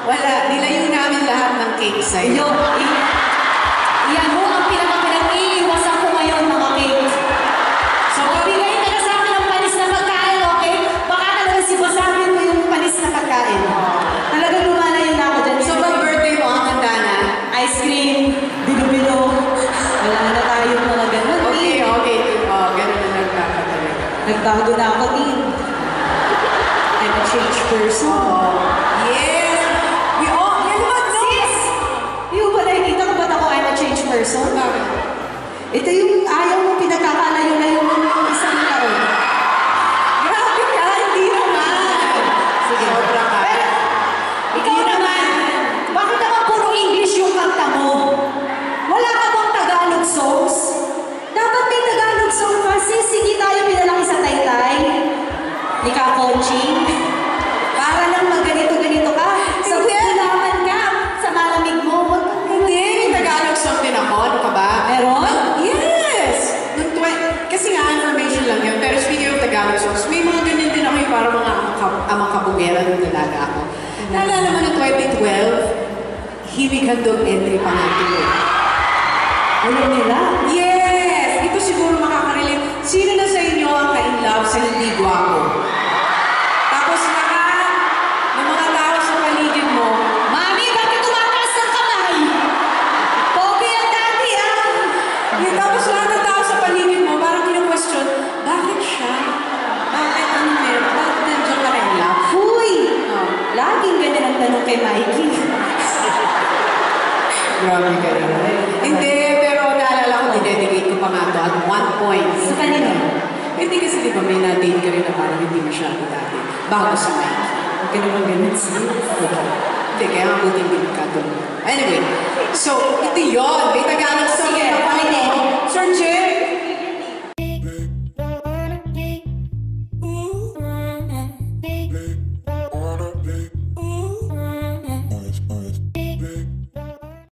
Wala, nilayo namin lahat ng cake sa'yo. Yan mo ang pinag-iiwasan ko ngayon, mga cake. So, bigay na sa akin ang panis na pagkain, okay? Baka talaga si Basagin mo yung panis na pagkain. Talagang lumalayo na ako dyan. So, pag-birthday mo, ang handa na? Ice cream, bilo-bilo. Wala na tayong mga ganun. Okay. Ganun na nagkakatalaga. Nagbago na ako, Tin. I'm a changed person. Yes! We all, yan naman, no? Sis! Yung ba nakikita ko ba't ako I'm a changed person? Bakit? Ito yung ayaw mo pinagkakalayo-layo mo yung isang taon. Grabe ka, hindi naman. Sige. Sobra ka. Pero, ikaw naman, bakit naman puro English yung kanta mo? Wala ka bang Tagalog songs? Dapat may Tagalog song ka. Sis, hindi tayo pinalaki sa Taytay. Ni Kakonching. Para lang magganito-ganito ka. Sa naman ka. Sa malamig mo. Hindi, may Tagalog song din ako. Ano ka ba? Meron? Yes! Kasi nga, information lang yun. Pero speaking of Tagalog songs, may mga ganyan din ako yung parang mga amang kabugera nung dalaga ako. Naalala mo noong 2012, Hilig Handog entry pa natin eh. Alam nila? Yes! Ito siguro makakarelate. Sino na sa inyo ang ka-in-love sa hindi gwapo? Tapos lahat ng mga tao sa paligid mo, Mami, bakit tumataas ng kamay? Pogi ang dati, ah! yung tapos lahat ng tao sa paligid mo, parang kinu-question, bakit siya? Bakit ano meron? Bakit nandiyan ka rin love? Huy! Oh. Laging ganyan ang tanong kay Mikey. Grabe ka naman. Hindi, pero naalala ko, dinedicate ko pa nga ito at one point. Sa kanina? Hindi kasi di ba may na-date ka rin na parang hindi masyado dati. Bago sa Mike. Huwag ka naman ganun siya. Hindi, kaya nga buti hindi ka doon. Anyway, so ito yun. May Tagalog song. Sige, Pakinggan